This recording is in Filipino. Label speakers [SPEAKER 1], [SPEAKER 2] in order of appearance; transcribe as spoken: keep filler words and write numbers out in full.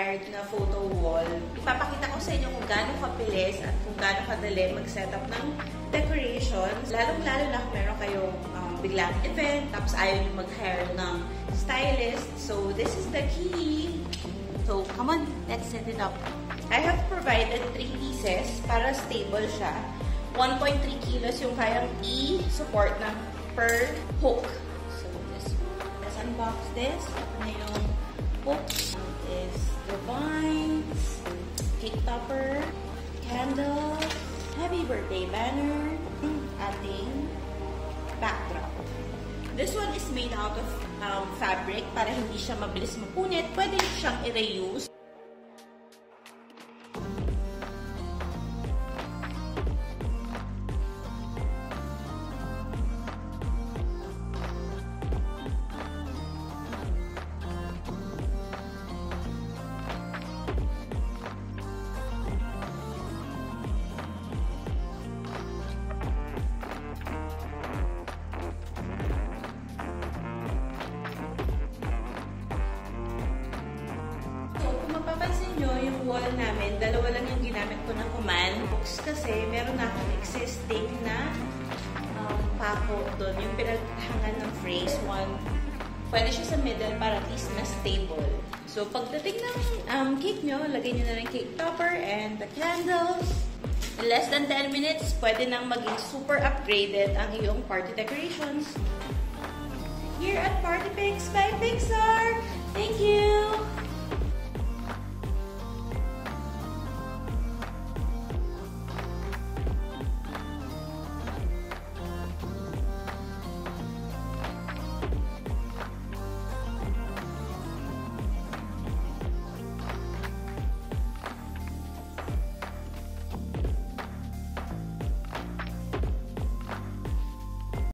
[SPEAKER 1] inspired na photo wall. Ipapakita ko sa inyo kung gaano kabilis at kung gaano kadali mag-setup ng decorations. Lalong-lalo na kung meron kayong um, biglang event, tapos ayaw nyo mag-hire ng stylist. So, this is the key. So, come on, let's set it up. I have provided three pieces para stable siya. one point three kilos yung kayang i-support ng per hook. So, this, let's unbox this. Ito na yung hooks. Is the vines, cake topper, candle, happy birthday banner, ating backdrop. This one is made out of um, fabric para hindi siya mabilis mapunit. Pwede siyang i-reuse. Yung wall namin, dalawa lang yung ginamit ko na command hooks kasi meron na akong existing na um, pako doon, yung pinaghangan ng phrase one. Pwede siya sa middle para at least na stable. So, pagdating ng um, cake nyo, lagay nyo na ng cake topper and the candles. In less than ten minutes, pwede nang maging super upgraded ang iyong party decorations. Here at Party Picks by Pixar. Thank you!